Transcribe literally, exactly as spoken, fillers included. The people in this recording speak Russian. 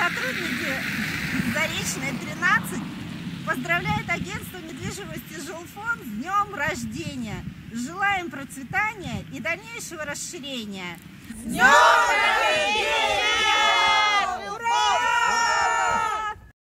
сотрудники Заречной тринадцать поздравляют агентство недвижимости «Жилфонд» с днем рождения. Желаем процветания и дальнейшего расширения. С днем рождения!